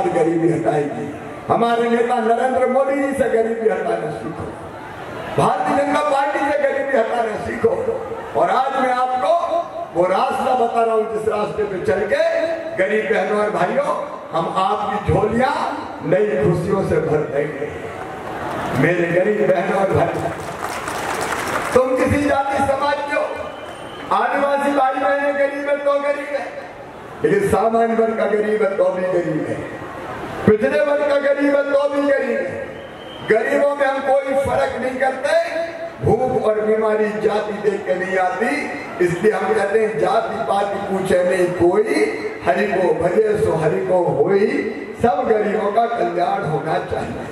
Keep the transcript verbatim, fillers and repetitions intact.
सरकार गरीबी हटाएगी। हमारे नेता नरेंद्र मोदी जी से गरीबी हटाना सीखो, भारतीय जनता पार्टी से गरीबी हटाना सीखो। और आज मैं आपको वो रास्ता बता रहा हूं जिस रास्ते पे चल के गरीब बहनों और भाइयों हम आपकी झोलियां नई खुशियों से भर देंगे। मेरे गरीब बहनों और भाई, तुम किसी जाति समाज के हो, आदिवासी भाई बहने गरीब है तो गरीब है, लेकिन सामान्य वर्ग का गरीब है तो भी गरीब है, पिछड़े वर्ग का गरीब है तो भी गरीब है। गरीबों में हम कोई फर्क नहीं करते। भूख और बीमारी जाति देख के नहीं आती, इसलिए हम कहते हैं जाति पाति पूछे नहीं कोई, हरि को भजे सो हरि को होई, सब गरीबों का कल्याण होना चाहिए।